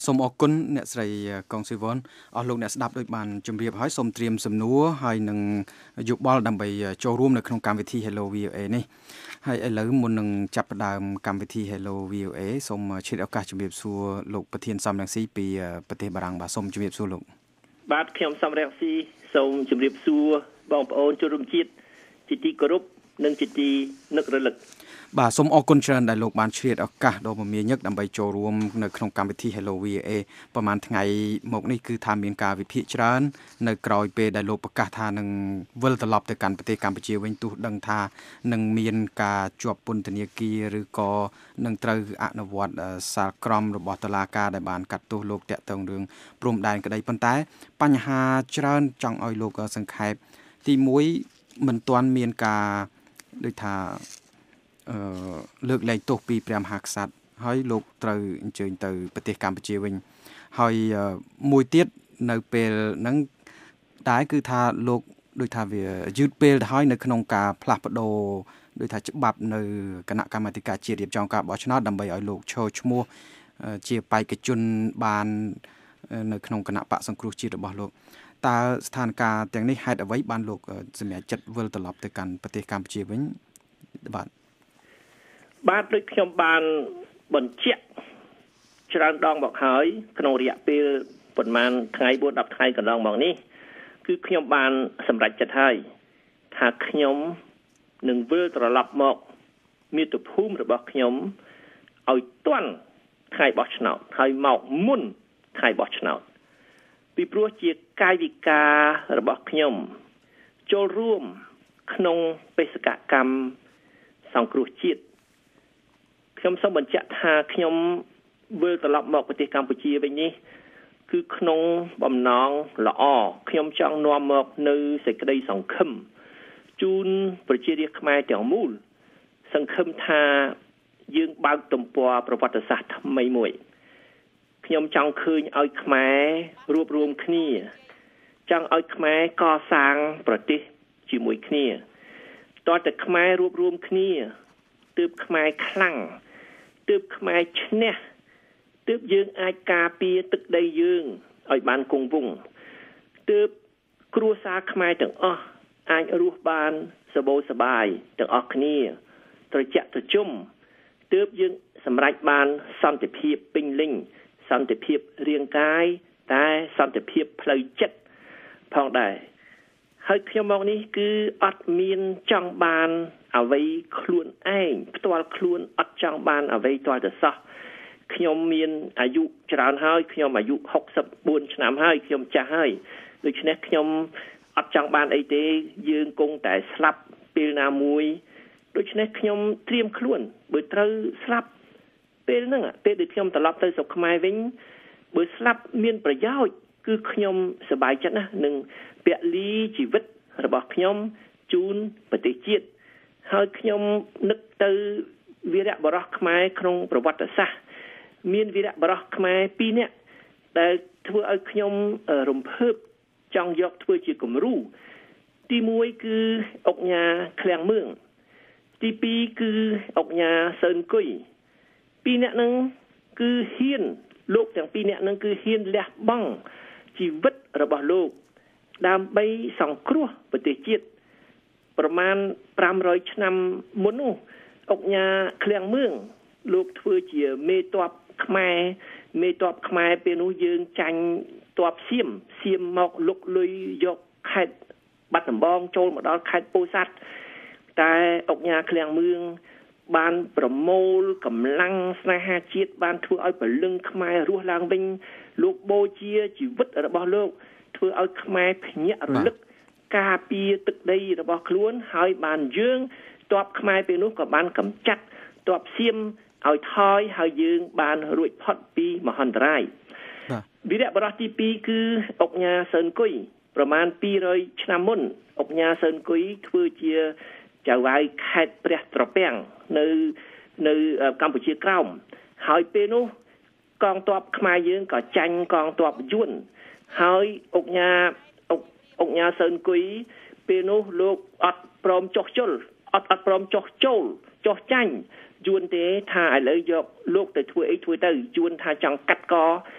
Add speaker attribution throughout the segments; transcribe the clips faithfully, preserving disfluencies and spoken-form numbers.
Speaker 1: សូមអរគុណអ្នកស្រីកងស៊ីវ៉ុនអស់លោកអ្នកស្ដាប់ដូចបានជម្រាបហើយសូមត្រៀមសំណួរហើយនឹងយោបល់ដើម្បីចូលរួមនៅក្នុងកម្មវិធី Hello វី អូ เอ នេះហើយឥឡូវមុននឹងចាប់ផ្ដើមកម្មវិធី Hello វី អូ เอ សូមឆ្លៀតឱកាសជម្រាបសួរលោកប្រធានសំរងស៊ីពីប្រទេសបារាំងបាទសូមជម្រាបសួរលោក
Speaker 2: បាទខ្ញុំសំរងស៊ីសូមជម្រាបសួរបងប្អូនជនរួមជាតិជាទីគោរពនិងជាទីនឹករលឹក
Speaker 1: បាទសូមអរគុណច្រើនដែលលោកបានឆ្លៀតឱកាសដ៏មមាញឹកដើម្បីចូលរួមនៅក្នុងកម្មវិធី Hello វី អូ เอ ប្រហែលថ្ងៃមកនេះគឺថាមានការវិភាគច្រើននៅក្រោយពេលដែលលោកប្រកាសថានឹងវិលត្រឡប់ទៅកាន់ប្រទេសកម្ពុជាវិញទោះដឹងថានឹងមានការជាប់ពន្ធនាគារឬក៏នឹងត្រូវអនុវត្តសាលក្រមរបស់តុលាការដែលបានកាត់ទោសលោកតាក់ទងរឿងព្រំដែនក្តីប៉ុន្តែបញ្ហាច្រើនចង់ឲ្យលោកសង្ខេបទីមួយមិនទាន់មានការដូចថាអឺលើកលែងទោសពីព្រះមហាក្សត្រហើយលោកត្រូវអញ្ជើញទៅប្រទេសកម្ពុជាវិញហើយមួយទៀតនៅពេលហ្នឹងដែរគឺថាលោកដូចថាវាយឺតពេលទៅហើយនៅក្នុងការផ្លាស់ប្ដូរដូចថាច្បាប់នៅគណៈកម្មាធិការជាតិរៀបចំការបោះឆ្នោតដើម្បីឲ្យលោកឈរឈ្មោះជាបេក្ខជនបាននៅក្នុងគណៈបកសង្គ្រោះជាតិរបស់លោកតើស្ថានភាពទាំងនេះហេតុអ្វីបានលោកសម្រេចចិត្តវិលត្រឡប់ទៅកាន់ប្រទេសកម្ពុជាវិញបាទ
Speaker 2: បាទដូចខ្ញុំបានបញ្ជាក់ច្រើនដងមកហើយក្នុងរយៈពេលប្រហែលថ្ងៃបួនដល់ថ្ងៃកន្លងមកនេះគឺខ្ញុំបានសម្រេចចិត្តហើយថាខ្ញុំនឹងវិលត្រឡប់មកមាតុភូមិរបស់ខ្ញុំឲ្យទាន់ថ្ងៃបោះឆ្នោតហើយមកមុនថ្ងៃបោះឆ្នោតពីព្រោះជាកាយវិការរបស់ខ្ញុំចូលរួមក្នុងបេសកកម្មសង្គ្រោះជាតិខ្ញុំសូមបញ្ជាក់ថាខ្ញុំវិលត្រឡប់មកប្រទេសកម្ពុជាវិញនេះគឺក្នុងបំណងល្អខ្ញុំចង់នាំមកនៅសេចក្តីសង្ឃឹមជូនប្រជារាស្ត្រខ្មែរទាំងមូលសង្ឃឹមថាយើងបើកទំព័រប្រវត្តិសាស្ត្រថ្មីមួយខ្ញុំចង់ឃើញឲ្យខ្មែររួបរวมគ្នាចង់ឲ្យខ្មែរកសាងប្រទេសជាមួយគ្នាតើតើខ្មែររួបរวมគ្នាទើបខ្មែរខ្លាំងទើបខ្មែរឈ្នះទើបយើងអាចការពារទឹកដីយើងឲ្យបានគង់វង្សទើបគ្រួសារខ្មែរទាំងអស់អាចរស់បានសបោសបាយទាំងអស់គ្នាត្រជាក់ត្រជុំទើបយើងសម្រេចបានសន្តិភាពពេញលេញសន្តិភាពរាងកាយតែសន្តិភាពផ្លូវចិត្តផងដែរហើយខ្ញុំមកនេះគឺអត់មានចង់បានអ្វីខ្លួនឯងផ្ទាល់ខ្លួនអត់ចង់បានអ្វីទាល់តែសោះខ្ញុំមានអាយុច្រើនហើយខ្ញុំអាយុហុកសិបបួនឆ្នាំហើយខ្ញុំចាស់ហើយដូច្នេះខ្ញុំអត់ចង់បានអីទេយើងគង់តែស្លាប់ពេលណាមួយដូច្នេះខ្ញុំត្រៀមខ្លួនបើត្រូវស្លាប់ពេលហ្នឹងពេលដែលខ្ញុំត្រឡប់ទៅស្រុកខ្មែរវិញបើស្លាប់មានប្រយោជន៍គឺខ្ញុំសប្បាយចិត្តណាស់នឹងពលីជីវិតរបស់ខ្ញុំជូនប្រទេសជាតិហើយខ្ញុំនឹកទៅវីរៈបរោះខ្មែរក្នុងប្រវត្តិសាស្ត្រមានវីរៈបរោះខ្មែរពីរនាក់ដែលធ្វើឲ្យខ្ញុំរំភើបចង់យកធ្វើជាគំរូទីមួយគឺអុកញ៉ាឃ្លាំងមឿងទីពីរគឺអុកញ៉ាសឿនគុយពីរនាក់ហ្នឹងគឺហ៊ានលោកទាំងពីរនាក់ហ្នឹងគឺហ៊ានលះបង់ជីវិតរបស់លោកដើម្បីសង្គ្រោះប្រទេសជាតិប្រមាណប្រាំរយឆ្នាំមុននោះអុកញ៉ាឃ្លាំងមឿងលោកធ្វើជាមេទ័ពខ្មែរមេទ័ពខ្មែរពេលនោះយើងចាញ់ទ័ពសៀមសៀមមកលុកលុយយកខេត្តបាត់ដំបងចូលមកដល់ខេត្តពោធិ៍សាត់តែអុកញ៉ាឃ្លាំងមឿងបានប្រមូលកម្លាំងស្នេហាជាតិបានធ្វើឲ្យពលឹងខ្មែររស់ឡើងវិញលោកបូជាជីវិតរបស់លោកធ្វើឲ្យខ្មែរភ្ញាក់រលឹកការពារទឹកដីរបស់ខ្លួនហើយបានយើងទ័ពខ្មែរពេលនោះក៏បានកម្ចាត់ទ័ពសៀមឲ្យថយហើយយើងបានរួចផុតពីមហន្តរាយវីរៈបរោះទីពីរគឺអុកញ៉ាសឿនគុយប្រមាណពីររយឆ្នាំមុនអុកញ៉ាសឿនគុយធ្វើជាចៅហ្វាយខេត្តព្រះត្រពាំងនៅនៅកម្ពុជាក្រោមហើយពេលនោះកងទ័ពខ្មែរយើងក៏ចាញ់កងទ័ពយួនហើយអុកញ៉ាអុកអុកញ៉ាសឿនគុយពេលនោះលោកអត់ព្រមចុះជុលអត់អត់ព្រមចុះចូលចុះចាញ់យួនទេថាឥឡូវយកលោកទៅធ្វើអីធ្វើទៅយួនថាចង់កាត់ក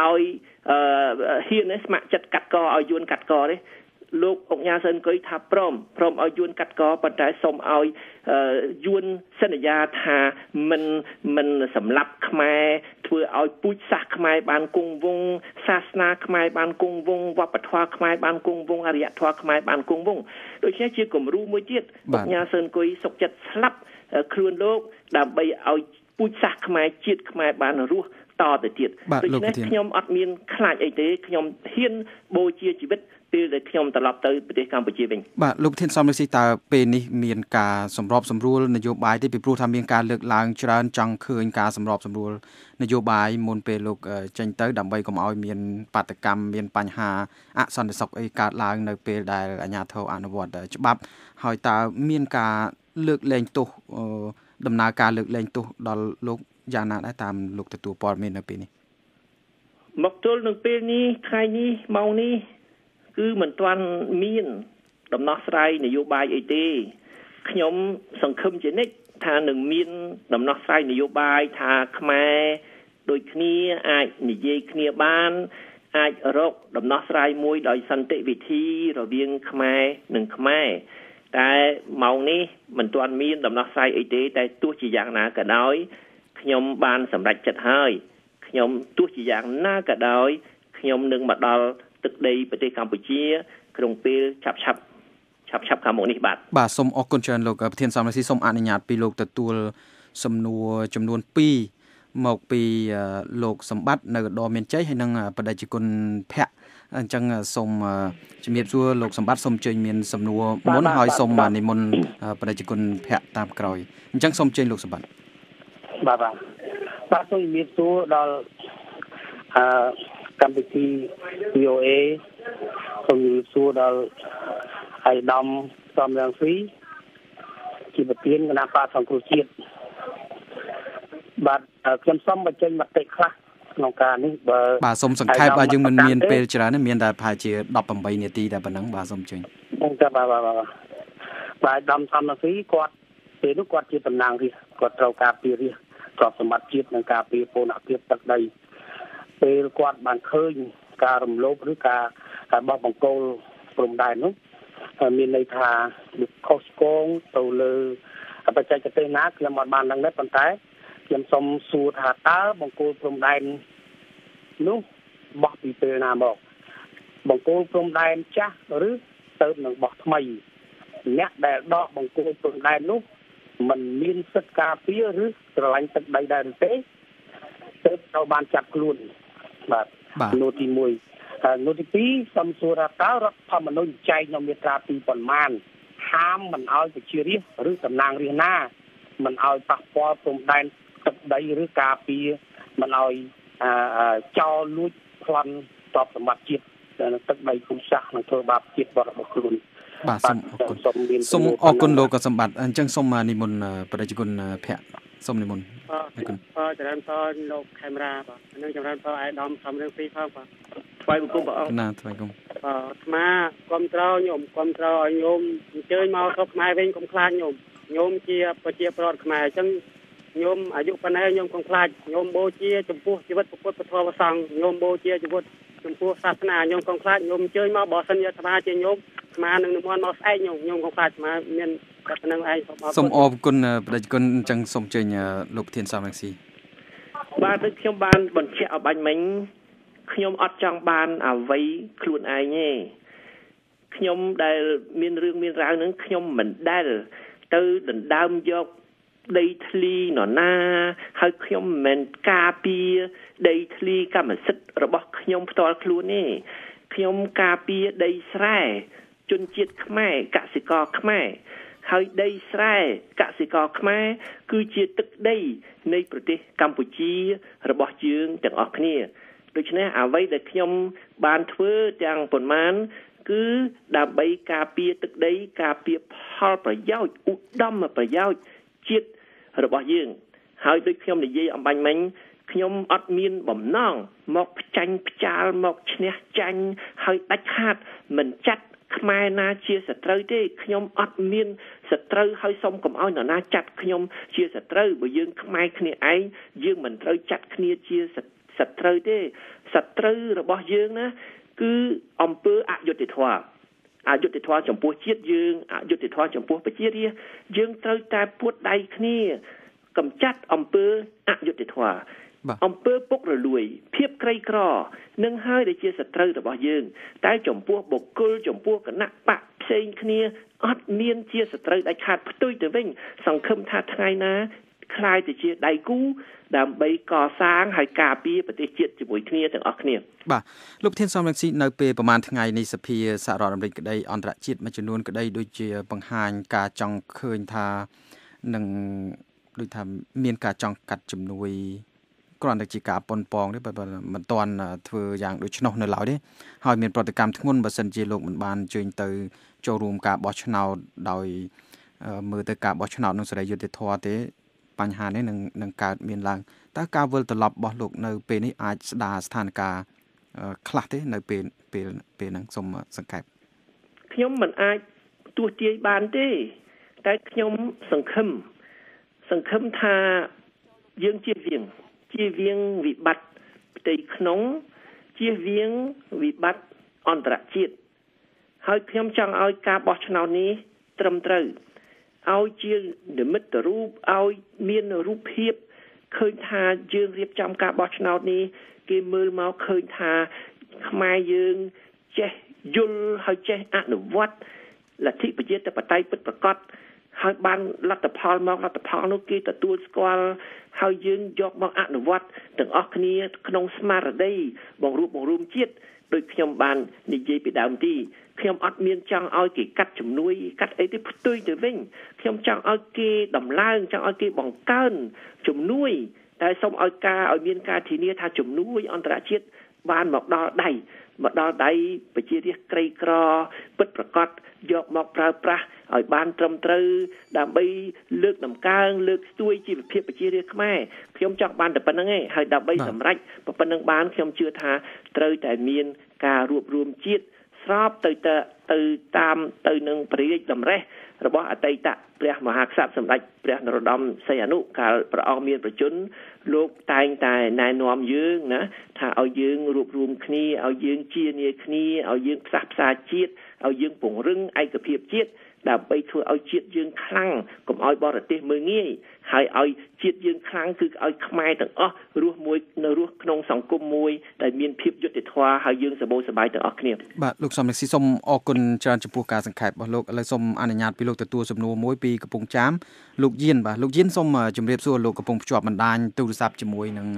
Speaker 2: ឲ្យហ៊ានស្ម័គ្រចិត្តកាត់កឲ្យយួនកាត់កទេលោកអង្គញាសិនគុយថាព្រមព្រមឲ្យយួនកាត់កប៉ុន្តែសូមឲ្យយួនសន្យាថាមិនមិនសម្លាប់ខ្មែរធ្វើឲ្យពូជសាសន៍ខ្មែរបានគង់វង្សសាសនាខ្មែរបានគង់វង្សវប្បធម៌ខ្មែរបានគង់វង្សអរិយធម៌ខ្មែរបានគង់វង្សដូច្នេះជាគំរូមួយទៀតអង្គញាសិនគុយសុកចិត្តស្លាប់ខ្លួនលោកដើម្បីឲ្យពូជសាសន៍ខ្មែរជាតិខ្មែរបានរស់តទៅទៀតដូច្នេះខ្ញុំអត់មានខ្លាចអីទេខ្ញុំហ៊ានបូជាជីវិតពេលដែលខ្ញុំត្រឡប់ទៅប្រទេសកម្ពុជាវិញ
Speaker 1: បាទលោកធានសំរងស៊ីតើពេលនេះមានការសម្របសម្រួលនយោបាយទេពីព្រោះថាមានការលើកឡើងច្រើនចង់ឃើញការសម្របសម្រួលនយោបាយមុនពេលលោកចេញទៅដើម្បីកុំឲ្យមានបាតកម្មមានបញ្ហាអសន្តិសុខអីកើតឡើងនៅពេលដែលអាជ្ញាធរអនុវត្តច្បាប់ហើយតើមានការលើកលែងទោសដំណើរការលើកលែងទោសដល់លោកយ៉ាងណាដែរតាមលោកទទួលព័ត៌មាននៅពេលនេះ
Speaker 2: មកទល់នឹងពេលនេះថ្ងៃនេះម៉ោងនេះគឺមិនទាន់មានដំណោះស្រាយនយោបាយអីទេខ្ញុំសង្ឃឹមជានិច្ចថានឹងមានដំណោះស្រាយនយោបាយថាខ្មែរដូចគ្នាអាចនិយាយគ្នាបានអាចរកដំណោះស្រាយមួយដោយសន្តិវិធីរវាងខ្មែរនិងខ្មែរតែម៉ោងនេះមិនទាន់មានដំណោះស្រាយអីទេតែទោះជាយ៉ាងណាក៏ដោយខ្ញុំបានសម្រេចចិត្តហើយខ្ញុំទោះជាយ៉ាងណាក៏ដោយខ្ញុំនឹងមកដល់ទឹកដីប្រទេសកម្ពុជាក្នុងពេលឆាប់ឆាប់ឆាប់ឆាប់ខាងមុខនេះបាទ
Speaker 1: បាទសូមអរគុណច្រើនលោកប្រធានសំរងស៊ីសូមអនុញ្ញាតពីលោកទទួលសំណួរចំនួនពីរមកពីលោកសម្បត្តិនៅឧត្តរមានជ័យហើយនិងបដិជគុណភ័ក្រអញ្ចឹងសូមជំរាបសួរលោកសម្បត្តិសូមអញ្ជើញមានសំណួរមុនហើយសូមនិមន្តបដិជគុណភ័ក្រតាមក្រោយអញ្ចឹងសូមអញ្ជើញលោកសម្បត្តិ
Speaker 3: បាទបាទបាទសូមជំរាបសួរដល់អឺកម្មវិធី វី អូ เอ សូមជំរាបសួរដល់អាយដាមសំរងស៊ីជាប្រធានគណៈបកសង្គ្រោះជាតិបាទខ្ញុំសូមបញ្ចេញមតិខ្លះក្នុងការនេះបើ
Speaker 1: បាទសូមសង្ខេបបាទយើងមិនមានពេលច្រើនទេមានតែប្រហែលជាដប់ប្រាំនាទីតែប៉ុណ្ណឹងបាទសូមអញ្ជើញ
Speaker 3: បាទបាទបាទបាទអាយដាមសំរងស៊ីគាត់ពេលនោះគាត់ជាតំណាងរាស្ត្រគាត់ត្រូវការពីរាស្ត្រទ្រព្យសម្បត្តិជាតិនិងការពីពូនភាពទឹកដីពេលគាត់បានឃើញការរំលោភឬការបោះបង្គោលព្រំដែននោះមានន័យថាខុសឆ្គងទៅលើបច្ចេកទេសណាខ្ញុំអត់បានដឹងទេប៉ុន្តែខ្ញុំសូមសួរថាតើបង្គោលព្រំដែននោះបោះពីពេលណាមកបង្គោលព្រំដែនចាស់ឬទៅនឹងបោះថ្មីអ្នកដែលដកបង្គោលព្រំដែននោះมันមានសិទ្ធិការពារឬស្រឡាញ់ទឹកដីដែរឬទេទើបត្រូវបានចាប់ខ្លួនបាទនោះទីមួយនោះទីពីរសំសួរថាតើរដ្ឋធម្មនុញ្ញចែងនៅមាត្រាពីប៉ុន្មានហាមមិនឲ្យប្រជារាស្ត្រឬតំណាងរាស្ត្រណាមិនឲ្យប៉ះពាល់ព្រំដែនទឹកដីឬការពារមិនឲ្យចោលលួចប្លន់ទ្រព្យសម្បត្តិជាតិទឹកដីភូមិសាស្ត្រនិងធ្វើបាបជាតិរបស់ខ្លួន
Speaker 1: បាទសូមអរគុណសូមអរគុណលោកកសម្បត្តិអញ្ចឹងសូមនិមន្តបដិជគុណភ័ក្រសូមនិមន្ត
Speaker 4: អរគុណបាទចម្រើនពរលោកខេមរាបាទនិងចម្រើនពរអាយដាមសំរងស៊ីផងបាទ
Speaker 2: ថ្វាយបង្គំព្រះអង្គ
Speaker 1: ណាថ្វាយបង្គំ
Speaker 4: បាទអាត្មាគ្រប់ត្រញោមគ្រប់ត្រឲ្យញោមអញ្ជើញមកស្រុកខ្មែរវិញកុំខ្លាចញោមញោមជាប្រជាប្រដ្ឋខ្មែរអញ្ចឹងញោមអាយុប៉ុណ្ណេះញោមកុំខ្លាចញោមបូជាចំពោះជីវិតពុទ្ធពធព្រះសង្ឃញោមបូជាជីវិតចំពោះសាសនាញោមកុំខ្លាចញោមអញ្ជើញមកបើសិនជាអាត្មាជាញោមអាត្មានឹងនិមន្តមកស្អែកញោមញោមកុំខ្លាចអាត្មាមានតែប៉ុណ្្នឹងឯង
Speaker 1: សូមអរគុណបដិជគុណអញ្ចឹងសូមជើញលោកប្រធានសំរងស៊ី
Speaker 2: បាទដូចខ្ញុំបានបញ្ជាក់ឲ្យបាញ់មិញខ្ញុំអត់ចង់បានអ្វីខ្លួនឯងទេខ្ញុំដែលមានរឿងមានរាវនឹងខ្ញុំមិនដែលទៅដណ្ដើមយកដីធ្លីនរណាហើយខ្ញុំមិនការពារដីធ្លីកម្មសិទ្ធិរបស់ខ្ញុំផ្ទាល់ខ្លួនទេខ្ញុំការពារដីស្រែជនជាតិខ្មែរកសិករខ្មែរហើយដីស្រែកសិករខ្មែរគឺជាទឹកដីនៃប្រទេសកម្ពុជារបស់យើងទាំងអស់គ្នាដូច្នេះអ្វីដែលខ្ញុំបានធ្វើទាំងប៉ុន្មានគឺដើម្បីការពារទឹកដីការពារផលប្រយោជន៍ឧត្តមប្រយោជន៍ជាតិរបស់យើងហើយដូចខ្ញុំនិយាយអំបញ្ញមិញខ្ញុំអត់មានបំណងមកផ្ចាញ់ផ្ចាលមកឈ្នះចាញ់ហើយដាច់ខាតមិនចាត់ខ្មែរណាជាសត្រូវទេខ្ញុំអត់មានសត្រូវហើយសូមកុំឲ្យនរណាចាត់ខ្ញុំជាសត្រូវបើយើងខ្មែរគ្នាឯងយើងមិនត្រូវចាត់គ្នាជាសត្រូវទេសសត្រូវរបស់យើងណាគឺអំពើអយុត្តិធម៌អយុត្តិធម៌ចំពោះជាតិយើងអយុត្តិធម៌ចំពោះប្រជារាស្ត្រយើងត្រូវតែពួតដៃគ្នាកម្ចាត់អំពើអយុត្តិធម៌អំពើពុករលួយភាពក្រីក្រនឹងហើយដែលជាសត្រូវរបស់យើងតែចំពោះបុគ្គលចំពោះគណៈបកផ្សេងគ្នាអត់មានជាសត្រូវដាច់ខាតផ្ទុយទៅវិញសង្ឃឹមថាថ្ងៃណាខ្លាយទៅជាដៃគូដើម្បីកសាងហើយការពារប្រទេសជាតិជាមួយគ្នាទាំងអស់គ្នា
Speaker 1: បាទលោកធានសំរងស៊ីនៅពេលប្រហែលថ្ងៃនៃសភាសហរដ្ឋអាមេរិកក្តីអន្តរជាតិមួយចំនួនក្តីដូចជាបង្ហាញការចង់ឃើញថានឹងដូចថាមានការចង់កាត់ជំនួយគ្រាន់តែជាការប៉ុនប៉ងទេបើមិនទាន់ធ្វើយ៉ាងដូច្នោះនៅឡើយទេហើយមានប្រតិកម្មធ្ងន់បើសិនជាលោកមិនបានជើញទៅចូលរួមការបោះឆ្នោតដោយមើលទៅការបោះឆ្នោតនឹងសេរីយុត្តិធម៌ទេបញ្ហានេះនឹងនឹងកើតមានឡើងតើការវិលត្រឡប់របស់លោកនៅពេលនេះអាចស្ដារស្ថានភាពខ្លះទេនៅពេលពេលពេលហ្នឹងសូមសង្ខេប
Speaker 2: ខ្ញុំមិនអាចទស្សទាយបានទេតែខ្ញុំសង្ឃឹមសង្ឃឹមថាយើងជៀសវាងជៀសវាងវិបត្តិផ្ទៃក្នុងជៀសវាងវិបត្តិអន្តរជាតិហើយខ្ញុំចង់ឲ្យការបោះឆ្នោតនេះត្រឹមត្រូវឲ្យជានិមិត្តរូបឲ្យមានរូបភាពឃើញថាយើងរៀបចំការបោះឆ្នោតនេះគេមើលមកឃើញថាខ្មែរយើងចេះយល់ហើយចេះអនុវត្តលទ្ធិប្រជាធិបតេយ្យពិតប្រាកដហើយបានលទ្ធផលមកលទ្ធផលនោះគេទទួលស្គាល់ហើយយើងយកមកអនុវត្តទាំងអស់គ្នាក្នុងស្មារតីបង្រួបបង្រួមជាតិដោយខ្ញុំបាននិយាយពីដើមទីខ្ញុំអត់មានចង់ឲ្យគេកាត់ជំនួយកាត់អីទេផ្ទុយទៅវិញខ្ញុំចង់ឲ្យគេដំឡើងចង់ឲ្យគេបង្កើនជំនួយតែសូមឲ្យការឲ្យមានការធានាថាជំនួយអន្តរជាតិបានមកដល់ដៃមកដល់ដៃប្រជារាស្ត្រក្រីក្រពិតប្រាកដយកមកប្រើប្រាស់ឲ្យបានត្រឹមត្រូវដើម្បីលើកតម្កើងលើកស្ទួយជីវភាពប្រជារាស្ត្រខ្មែរខ្ញុំចង់បានតែប៉ុណ្្នឹងឯងហើយដើម្បីសម្រេចប៉ុណ្្នឹងបានខ្ញុំជឿថាត្រូវតែមានការរួបរวมជាតិស្របទៅទៅតាមទៅនឹងព្រះរាជតម្រិះរបស់អតីតព្រះមហាក្សត្រសម្ដេចព្រះនរោត្តមសីហនុកាលព្រះអង្គមានប្រជជនលោកតែងតែណែនាំយើងណាថាឲ្យយើងរួបរวมគ្នាឲ្យយើងជានាគ្នាឲ្យយើងផ្សះផ្សាជាតិឲ្យយើងពង្រឹងឯកភាពជាតិដើម្បីធ្វើឲ្យជាតិយើងខ្លាំងកុំឲ្យបរទេសមើលងាយហើយឲ្យជាតិយើងខ្លាំងគឺឲ្យខ្មែរទាំងអស់រស់មួយនៅរស់ក្នុងសង្គមមួយដែលមានភាពយុត្តិធម៌ហើយយើងសម្បូរសប្បាយទាំងអស់គ្នា
Speaker 1: បាទលោកសំរងស៊ីសូមអរគុណច្រើនចំពោះការសង្ខេបរបស់លោកឥឡូវសូមអនុញ្ញាតពីលោកទទួលសំណួរមួយពីកំពង់ចាមលោកយានបាទលោកយានសូមជម្រាបសួរលោកកំពុងភ្ជាប់បណ្ដាញទូរស័ព្ទជាមួយនឹង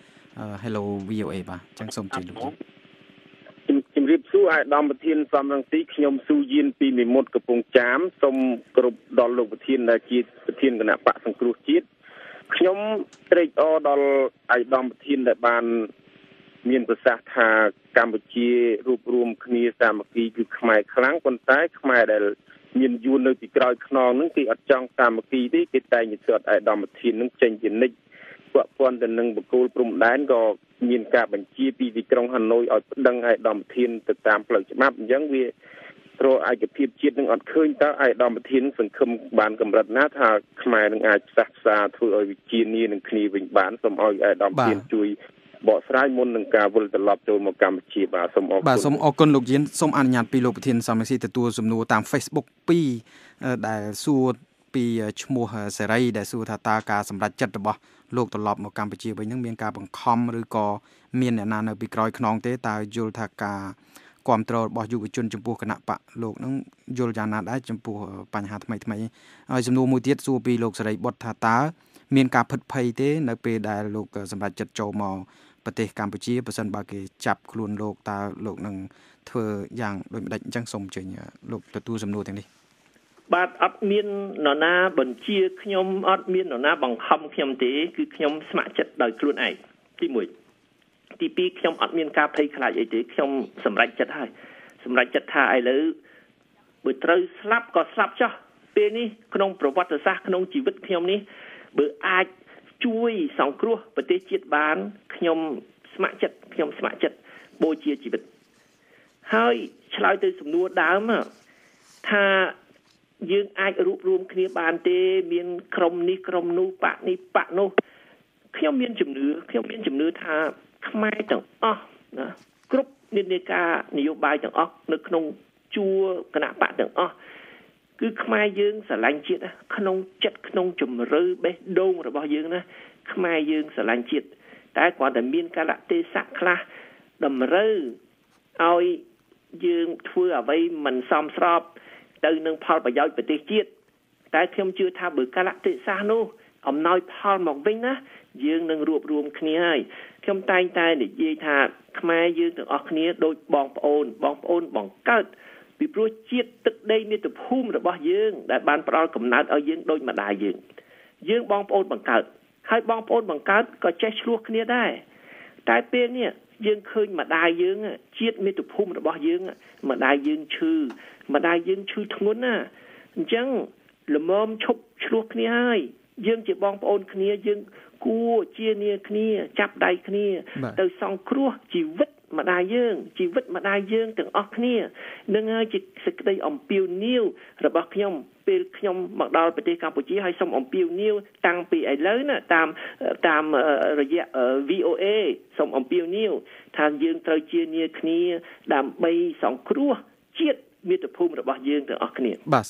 Speaker 1: Hello វី អូ អេ បាទអញ្ចឹងសូមជម្រាបលោក
Speaker 5: ជំរាបសួរអាយដាមប្រធានសំរងស៊ីខ្ញុំស៊ូយានពីនិមិត្តកំពង់ចាមសូមគោរពដល់លោកប្រធានដែលជាប្រធានគណៈបកសង្គ្រោះជាតិខ្ញុំត្រេកអរដល់អាយដាមប្រធានដែលបានមានប្រសាសន៍ថាកម្ពុជារួបរวมគ្នាសាមគ្គីគឺខ្មែរខ្លាំងប៉ុន្តែខ្មែរដែលមានយួននៅពីក្រោយខ្នងនឹងគេអត់ចង់សាមគ្គីទេគេតែងតែអាយដាមប្រធាននឹងចេញជានិច្ចពាក់ព័ន្ធទៅនឹងបកគោលព្រំដែនក៏មានការបញ្ជាពីទីក្រុងហាណូយឲ្យប្តឹងអាយដាមប្រធានទៅតាមផ្លូវច្បាប់អញ្ចឹងវារកឯកភាពជាតិនឹងអត់ឃើញតើអាយដាមប្រធានសង្ឃឹមបានកម្រិតណាថាខ្មែរនឹងអាចផ្សះផ្សាធ្វើឲ្យវិជានីនឹងគ្នាវិញបានសូមឲ្យអាយដាមប្រធានជួយបកស្រាយមុននឹងការវិលត្រឡប់ចូលមកកម្ពុជាបាទសូមអរគុណ
Speaker 1: បាទសូមអរគុណលោកយានសូមអនុញ្ញាតពីលោកប្រធានសំរងស៊ីទទួលសំណួរតាម Facebook ពីរដែលសួរពីឈ្មោះសេរីដែលសួរថាតើការសម្រេចចិត្តរបស់លោកត្រឡប់មកកម្ពុជាវិញនឹងមានការបង្ខំឬក៏មានអ្នកណានៅពីក្រោយខ្នងទេតើយល់ថាការគ្រប់គ្រងរបស់យុវជនចំពោះគណៈបកលោកនឹងយល់យ៉ាងណាដែរចំពោះបញ្ហាថ្មីថ្មីហើយសំណួរមួយទៀតសួរពីលោកសេរីបុត្រថាតើមានការភិតភ័យទេនៅពេលដែលលោកសម្រេចចិត្តចូលមកប្រទេសកម្ពុជាបើសិនបើគេចាប់ខ្លួនលោកតើលោកនឹងធ្វើយ៉ាងដូចម្ដេចអញ្ចឹងសូមអញ្ជើញលោកទទួលសំណួរទាំងនេះ
Speaker 2: បាទអត់មាននរណាបញ្ជាខ្ញុំអត់មាននរណាបង្ខំខ្ញុំទេគឺខ្ញុំស្ម័គ្រចិត្តដោយខ្លួនឯងទីមួយទីពីរខ្ញុំអត់មានការភ័យខ្លាចអីទេខ្ញុំសម្រេចចិត្តហើយសម្រេចចិត្តថាឥឡូវបើត្រូវស្លាប់ក៏ស្លាប់ចុះពេលនេះក្នុងប្រវត្តិសាស្ត្រក្នុងជីវិតខ្ញុំនេះបើអាចជួយសង្គ្រោះប្រទេសជាតិបានខ្ញុំស្ម័គ្រចិត្តខ្ញុំស្ម័គ្រចិត្តបូជាជីវិតហើយឆ្លើយទៅសំណួរដើមថាយើងអាចរួបរวมគ្នាបានទេមានក្រុមនេះក្រុមនោះបកនេះបកនោះខ្ញុំមានជំនឿខ្ញុំមានជំនឿថាខ្មែរទាំងអស់នៃការនយោបាយទាំងអស់នៅក្នុងជួរគណៈបកទាំងអស់គឺខ្មែរយើងស្រឡាញ់ជាតិក្នុងចិត្តក្នុងជំរឿបេះដូងរបស់យើងណាខ្មែរយើងស្រឡាញ់ជាតិតែគ្រាន់តែមានកាលៈទេសៈខ្លះតម្រូវឲ្យយើងធ្វើអ្វីមិនសមស្របទៅនឹងផលប្រយោជន៍ប្រទេសជាតិតែខ្ញុំជឿថាបើកាលៈទេសៈនោះអំណោយផលមកវិញណាយើងនឹងរួបរวมគ្នាហើយខ្ញុំតែងតែនិយាយថាខ្មែរយើងទាំងអស់គ្នាដូចបងប្អូនបងប្អូនបង្កើតពីព្រោះជាតិទឹកដីមាតុភូមិរបស់យើងដែលបានផ្ដល់កំណើតឲ្យយើងដូចម្ដាយយើងយើងបងប្អូនបង្កើតហើយបងប្អូនបង្កើតក៏ចេះឆ្លោះគ្នាដែរតែពេលនេះយើងឃើញម្ដាយយើងជាតិមាតុភូមិរបស់យើងម្ដាយយើងឈឺម្ដាយយើងឈឺធ្ងន់ណាអញ្ចឹងល្មមឈប់ឆ្លោះគ្នាហើយយើងជាបងប្អូនគ្នាយើងគួរជានាគ្នាចាប់ដៃគ្នាទៅសង្គ្រោះជីវិតម្ដាយយើងជីវិតម្ដាយយើងទាំងអស់គ្នានឹងហើយជាសេចក្តីអំពាវនាវរបស់ខ្ញុំពេលខ្ញុំមកដល់ប្រទេសកម្ពុជាហើយសូមអំពាវនាវតាំងពីឥឡូវណាតាមតាមរយៈ វី អូ เอ សូមអំពាវនាវថាយើងត្រូវជានាគ្នាដើម្បីសង្គ្រោះជាតិមាតុភូមិរបស់យើងទាំងអស់គ្នា
Speaker 1: បាទ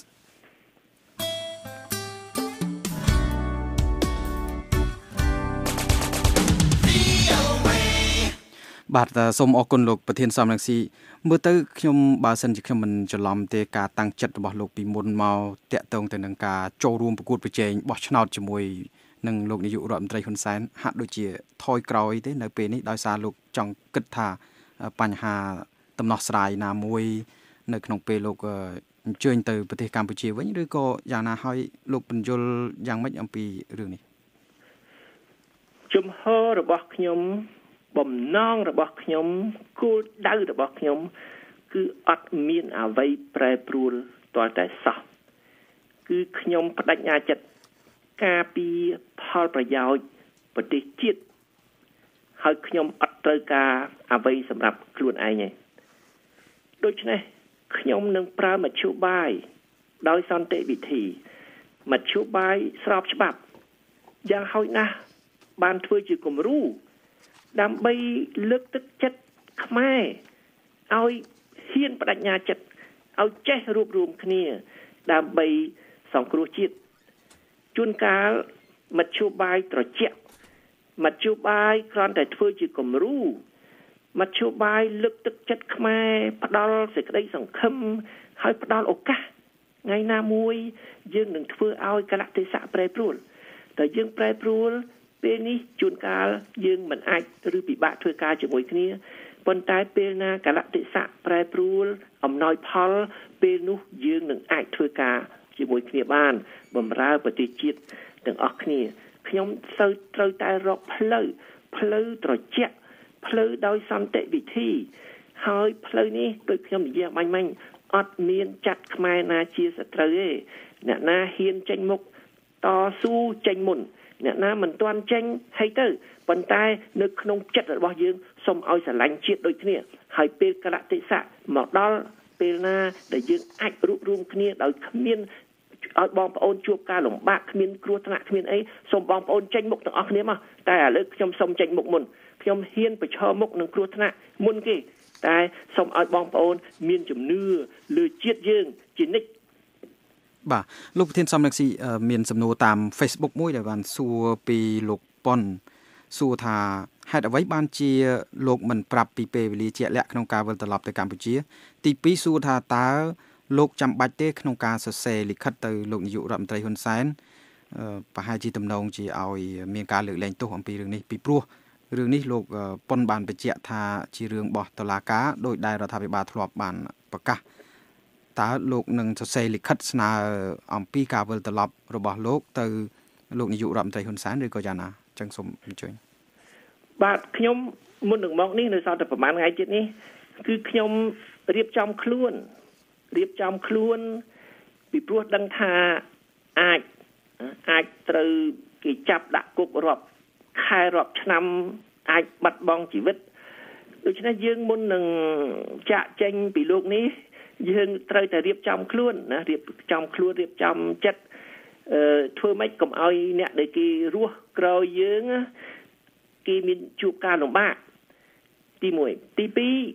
Speaker 1: បាទសូមអរគុណលោកប្រធានសំរងស៊ីមើលទៅខ្ញុំបើសិនជាខ្ញុំមិនច្រឡំទេការតាំងចិត្តរបស់លោកពីមុនមកតាក់ទងទៅនឹងការចូលរួមប្រកួតប្រជែងបោះឆ្នោតជាមួយនឹងលោកនាយករដ្ឋមន្ត្រីហ៊ុនសែនហាក់ដូចជាថយក្រោយទេនៅពេលនេះដោយសារលោកចង់គិតថាបញ្ហាដំណោះស្រាយណាមួយនៅក្នុងពេលលោកអញ្ជើញទៅប្រទេសកម្ពុជាវិញឬក៏យ៉ាងណាហើយលោកបញ្យល់យ៉ាងម៉េចអំពីរឿងនេះ
Speaker 2: ជំហររបស់ខ្ញុំបំណងរបស់ខ្ញុំគោលដៅរបស់ខ្ញុំគឺអត់មានអ្វីប្រែប្រួលទាល់តែសោះគឺខ្ញុំបដិញ្ញាចិត្តការពារផលប្រយោជន៍ប្រទេសជាតិហើយខ្ញុំអត់ត្រូវការអ្វីសម្រាប់ខ្លួនឯងទេដូច្នេះខ្ញុំនឹងប្រើមធ្យោបាយដោយសន្តិវិធីមធ្យោបាយស្របច្បាប់យ៉ាងហោចណាស់បានធ្វើជាគំរូដើម្បីលើកទឹកចិត្តខ្មែរឲ្យហ៊ានបដិញ្ញាចិត្តឲ្យចេះរួបរวมគ្នាដើម្បីសង្គ្រោះជាតិជួនកាលមធ្យោបាយត្រជាក់មធ្យោបាយគ្រាន់តែធ្វើជាគំរូមធ្យោបាយលើកទឹកចិត្តខ្មែរផ្ដល់សេចក្តីសង្ឃឹមហើយផ្ដល់ឱកាសថ្ងៃណាមួយយើងនឹងធ្វើឲ្យកាលៈទេសៈប្រែប្រួលតែយើងប្រែប្រួលពេលនេះជួនកាលយើងមិនអាចឬពិបាកធ្វើការជាមួយគ្នាប៉ុន្តែពេលណាកាលៈទេសៈប្រែប្រួលអំណោយផលពេលនោះយើងនឹងអាចធ្វើការជាមួយគ្នាបានបម្រើប្រទេសជាតិទាំងអស់គ្នាខ្ញុំត្រូវត្រូវតែរកផ្លូវផ្លូវត្រជាក់ផ្លូវដោយសន្តិវិធីហើយផ្លូវនេះដូចខ្ញុំនិយាយបាញ់មិញអត់មានចាត់ខ្មែរណាជាសត្រូវទេអ្នកណាហ៊ានចេញមុខតស៊ូចេញមុនអ្នកណាមិនទាន់ចេញហើយទៅប៉ុន្តែនៅក្នុងចិត្តរបស់យើងសូមឲ្យស្រឡាញ់ជាតិដូចគ្នាហើយពេលកលៈទេសៈមកដល់ពេលណាដែលយើងអាចរួបរวมគ្នាដោយគ្មានឲ្យបងប្អូនជួបការលំបាកគ្មានគ្រោះថ្នាក់គ្មានអីសូមបងប្អូនចេញមុខទាំងអស់គ្នាមកតែឥឡូវខ្ញុំសូមចេញមុខមុនខ្ញុំហ៊ានប្រឈមមុខនឹងគ្រោះថ្នាក់មុនគេតែសូមឲ្យបងប្អូនមានជំនឿលើជាតិយើងជានិច្ច
Speaker 1: បាទលោកប្រធានសំរងស៊ីមានសំណួរតាម Facebook មួយដែលបានសួរពីលោកប៉ុនសួរថាហេតុអ្វីបានជាលោកមិនប្រាប់ពីពេលវេលាជាក់លាក់ក្នុងការវិលត្រឡប់ទៅកម្ពុជាទីពីរសួរថាតើលោកចាំបាច់ទេក្នុងការសរសេរលិខិតទៅលោកនាយករដ្ឋមន្ត្រីហ៊ុនសែនប្រហែលជាទំនងជាឲ្យមានការលើកលែងទោសអំពីរឿងនេះពីព្រោះរឿងនេះលោកប៉ុនបានបញ្ជាក់ថាជារឿងរបស់តុលាការដោយដែលរដ្ឋាភិបាលធ្លាប់បានប្រកាសតើលោកនឹងសរសេរលិខិតស្នើអំពីការវិលត្រឡប់របស់លោកទៅលោកនាយករដ្ឋមន្ត្រីហ៊ុនសែនឬក៏យ៉ាងណាចឹងសូមអញ្ជើញ
Speaker 2: បាទខ្ញុំមុននឹងមកនេះនៅសល់តែប្រហែលថ្ងៃទៀតនេះគឺខ្ញុំរៀបចំខ្លួនរៀបចំខ្លួនពីព្រោះដឹងថាអាចអាចត្រូវគេចាប់ដាក់គុករាប់ខែរាប់ឆ្នាំអាចបាត់បង់ជីវិតដូច្នេះយើងមុននឹងចាក់ចេញពីលោកនេះយើងត្រូវតែរៀបចំខ្លួនណារៀបចំខ្លួនរៀបចំចិត្តអឺធ្វើម៉េចកុំឲ្យអ្នកដែលគេរស់ក្រោយយើងគេមានជួបការលំបាកទីមួយទីពីរ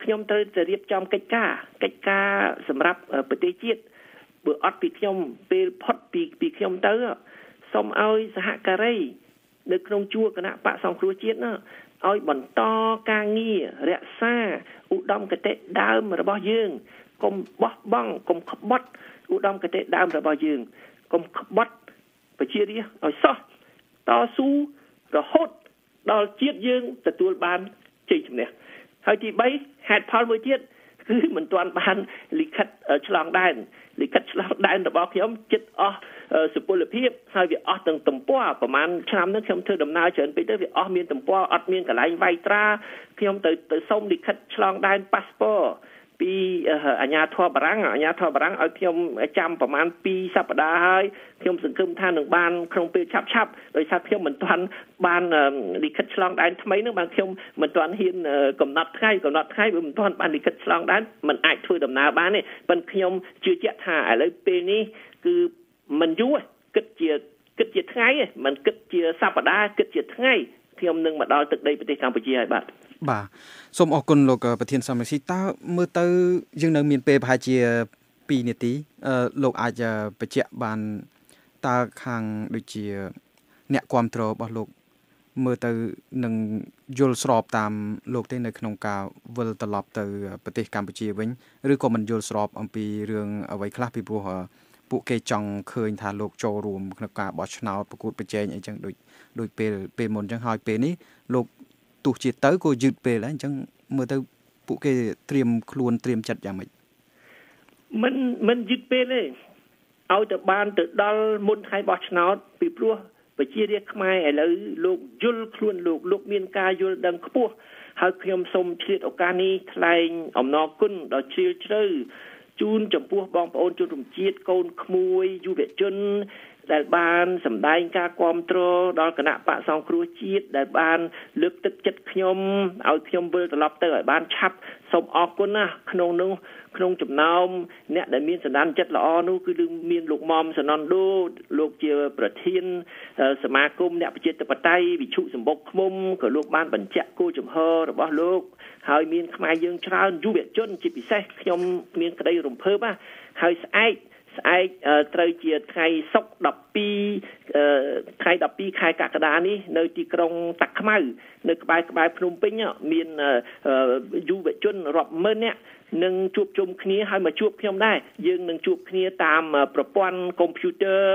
Speaker 2: ខ្ញុំត្រូវតែរៀបចំកិច្ចការកិច្ចការសម្រាប់ប្រទេសជាតិបើអត់ពីខ្ញុំពេលផុតពីពីខ្ញុំទៅសូមឲ្យសហការីនៅក្នុងជួរគណៈបកសង្គ្រោះជាតិណាឲ្យបន្តការងាររក្សាឧត្តមគតិដើមរបស់យើងកុំបោះបង់កុំក្បត់ឧត្តមគតិដើមរបស់យើងកុំក្បត់ប្រជារាស្ត្រឲ្យសោះតស៊ូរហូតដល់ជាតិយើងទទួលបានជ័យជំនះហើយទីបីហេតុផលមួយទៀតគឺមិនទាន់បានលិខិតឆ្លងដែនលិខិតឆ្លងដែនរបស់ខ្ញុំចិត្តអស់សុពលភាពហើយវាអស់ទាំងទំព័រប្រហែលឆ្នាំនេះខ្ញុំធ្វើដំណើរច្រើនពេកទៅវាអស់មានទំព័រអត់មានកន្លែងវាយត្រាខ្ញុំទៅទៅសុំលិខិតឆ្លងដែនប៉ាសពតពីអាជ្ញាធរបារាំងអាជ្ញាធរបារាំងឲ្យខ្ញុំចាំប្រហែលពីរសប្តាហ៍ហើយខ្ញុំសង្ឃឹមថានឹងបានក្នុងពេលឆាប់ឆាប់ដោយសារខ្ញុំមិនទាន់បានលិខិតឆ្លងដែនថ្មីនឹងបានខ្ញុំមិនទាន់ហ៊ានកំណត់ថ្ងៃកំណត់ថ្ងៃវាមិនទាន់បានលិខិតឆ្លងដែនមិនអាចធ្វើដំណើរបានទេប៉ុន្តែខ្ញុំជឿជាក់ថាឥឡូវពេលនេះគឺមិនយូរគិតជាគិតជាថ្ងៃមិនគិតជាសប្តាហ៍គិតជាថ្ងៃខ្ញុំនឹងមកដល់ទឹកដីប្រទេសកម្ពុជាហើយបាទ
Speaker 1: បាទសូមអរគុណលោកប្រធានសមាជិកតើមើលទៅយើងនៅមានពេលប្រហែលជាពីរនាទីអឺលោកអាចបញ្ជាក់បានតើខាងដូចជាអ្នកគ្រប់គ្រងរបស់លោកមើលទៅនឹងយល់ស្របតាមលោកទេនៅក្នុងការវិលត្រឡប់ទៅប្រទេសកម្ពុជាវិញឬក៏មិនយល់ស្របអំពីរឿងអ្វីខ្លះពីព្រោះពួកគេចង់ឃើញថាលោកចូលរួមក្នុងការបោះឆ្នោតប្រកួតប្រជែងអីចឹងដូចដូចពេលពេលមុនចឹងហើយពេលនេះលោកទោះជាទៅក៏យឺតពេលដែរអញ្ចឹងមើលទៅពួកគេត្រៀមខ្លួនត្រៀមចិត្តយ៉ាងម៉េច
Speaker 2: មិនមិនយឺតពេលទេឲ្យទៅបានទៅដល់មុនថ្ងៃបោះឆ្នោតពីព្រោះប្រជារាស្ត្រខ្មែរឥឡូវលោកយល់ខ្លួនលោកលោកមានការយល់ដឹងខ្ពស់ហើយខ្ញុំសូមឆ្លៀតឱកាសនេះថ្លែងអំណរគុណដល់ជ្រាលជ្រៅជូនចំពោះបងប្អូនជនរួមជាតិកូនក្មួយយុវជនដែលបានសម្ដែងការគាំទ្រដល់គណៈបកសង្គ្រោះជាតិដែលបានលើកទឹកចិត្តខ្ញុំឲ្យខ្ញុំវិលត្រឡប់ទៅឲ្យបានឆាប់សូមអរគុណណាក្នុងនោះក្នុងចំណោមអ្នកដែលមានសន្តានចិត្តល្អនោះគឺមានលោកមុំសណនដូលោកជាប្រធានសមាគមអ្នកប្រជាធិបតេយ្យវិជុសម្បុកឃុំក៏លោកបានបញ្ជាក់គោលចំហរបស់លោកហើយមានខ្មែរយើងច្រើនយុវជនជាពិសេសខ្ញុំមានក្តីរំភើបណាហើយស្អែកស្អែកត្រូវជាថ្ងៃសុក្រដប់ពីរថ្ងៃដប់ពីរខែកក្កដានេះនៅទីក្រុងតាខ្មៅនៅក្បែរក្បែរភ្នំពេញមានយុវជនរាប់ម៉ឺននាក់នឹងជួបជុំគ្នាហើយមកជួបខ្ញុំដែរយើងនឹងជួបគ្នាតាមប្រព័ន្ធកុំព្យូទ័រ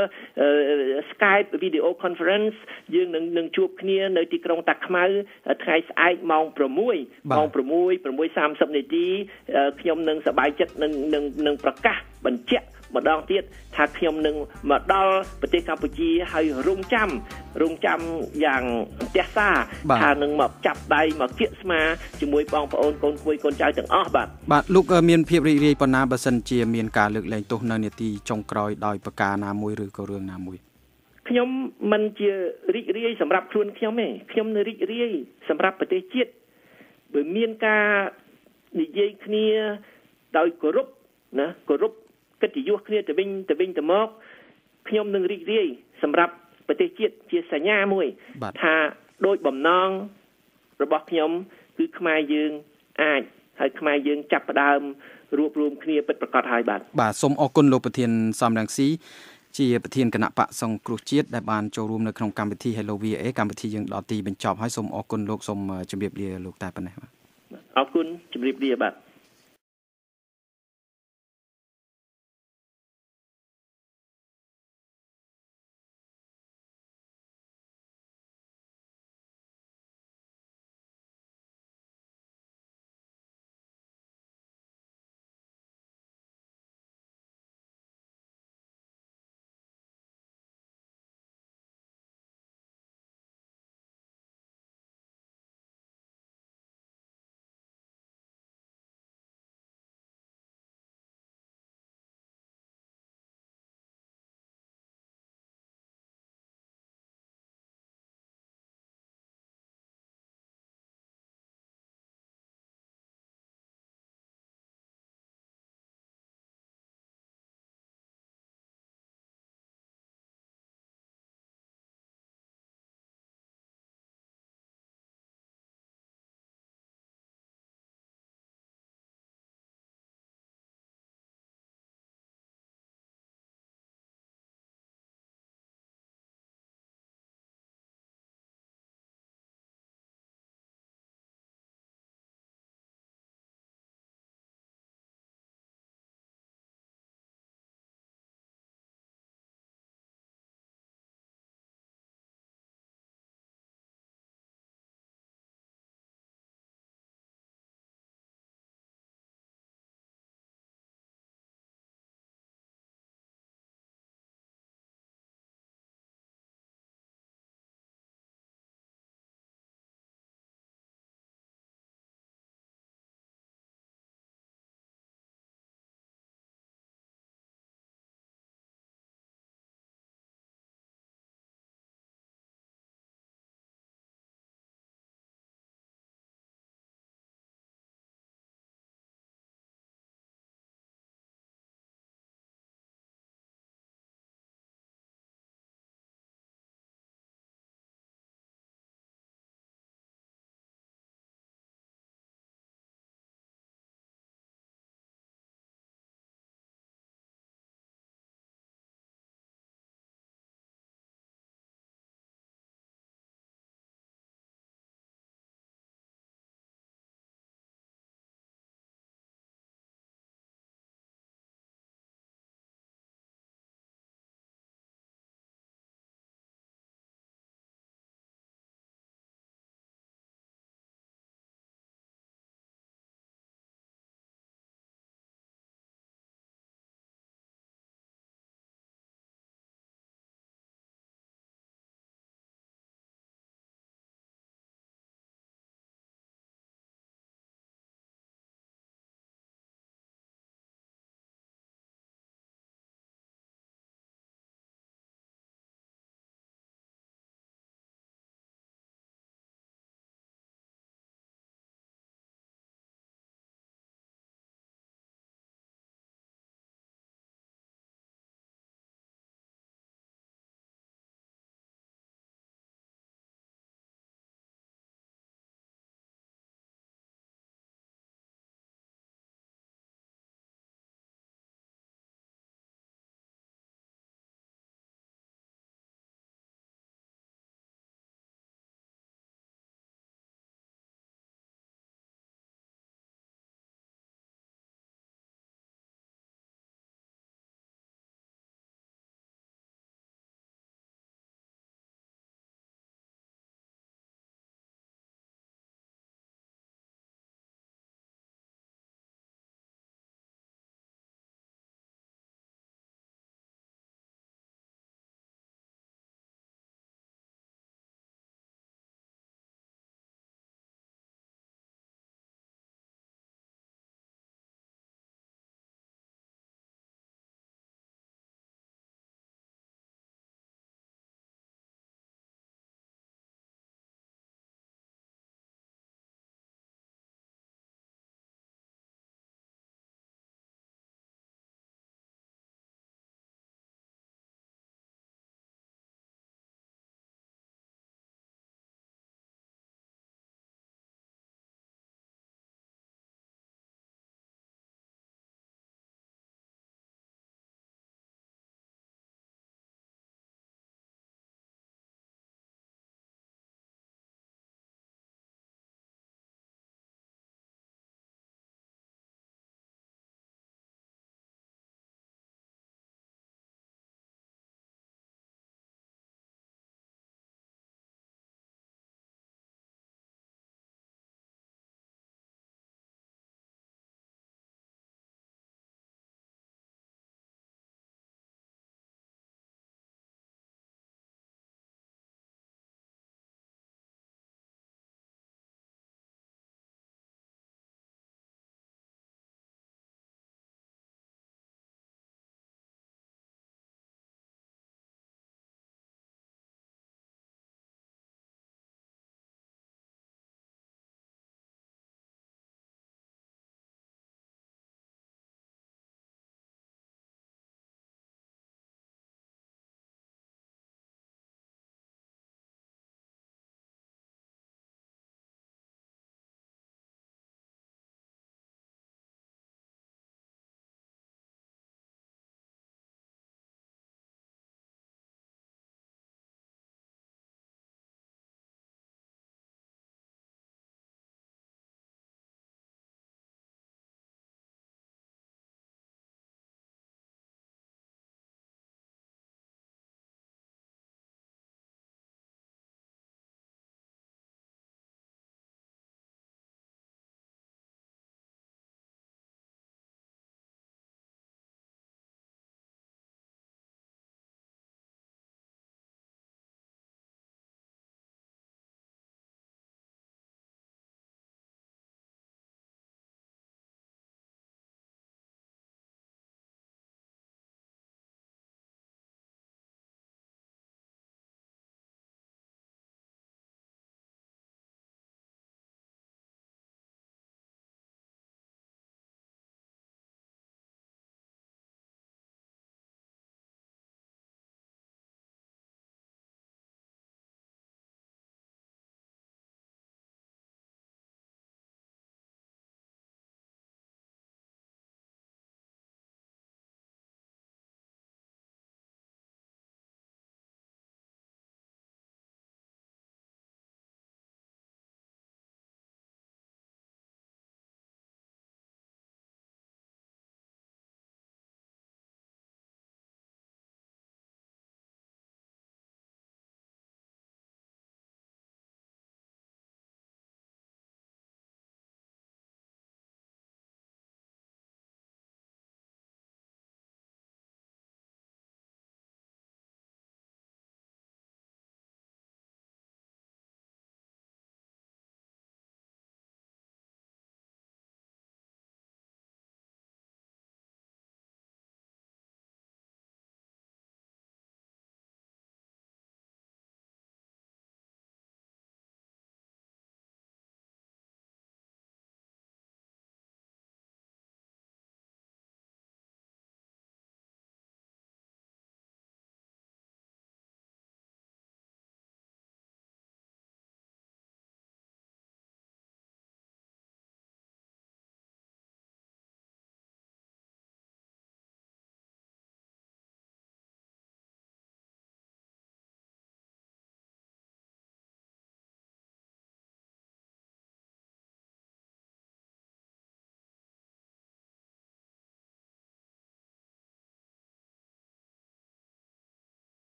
Speaker 2: Skype Video Conference យើងនឹងនឹងជួបគ្នានៅទីក្រុងតាខ្មៅថ្ងៃស្អែកម៉ោង6ម៉ោង6 6:សាមសិបនាទីខ្ញុំនឹងសប្បាយចិត្តនឹងនឹងនឹងប្រកាសបញ្ជាក់ម្ដងទៀតថាខ្ញុំនឹងមកដល់ប្រទេសកម្ពុជាហើយរងចាំរងចាំយ៉ាងផ្ទះសារថានឹងមកចាប់ដៃមកគៀកស្មាជាមួយបងប្អូនកូនក្មួយកូនចៅទាំងអស់បាទ
Speaker 1: បាទលោកមានភាពរីករាយប៉ុណ្ណាបើសិនជាមានការលើកលែងទោសនៅនាទីចុងក្រោយដោយប្រការណាមួយឬក៏រឿងណាមួយ
Speaker 2: ខ្ញុំមិនជារីករាយសម្រាប់ខ្លួនខ្ញុំទេខ្ញុំនៅរីករាយសម្រាប់ប្រទេសជាតិបើមានការនិយាយគ្នាដោយគោរពណាគោរពកិត្តិយសគ្នាទៅវិញទៅវិញទៅមកខ្ញុំនឹងរីករាយសម្រាប់ប្រទេសជាតិជាសញ្ញាមួយថាដោយបំណងរបស់ខ្ញុំគឺខ្មែរយើងអាចហើយខ្មែរយើងចាប់ផ្ដើមរួបរวมគ្នាពិតប្រាកដហើយបាទ
Speaker 1: បាទសូមអរគុណលោកប្រធានសំរងស៊ីជាប្រធានគណៈបកសង្គ្រោះជាតិដែលបានចូលរួមនៅក្នុងកម្មវិធី Hello វី เอ កម្មវិធីយើងដល់ទីបញ្ចប់ហើយសូមអរគុណលោកសូមជម្រាបលាលោកតែប៉ុណ្ណេះបាទ
Speaker 2: អរគុណជម្រាបលាបាទ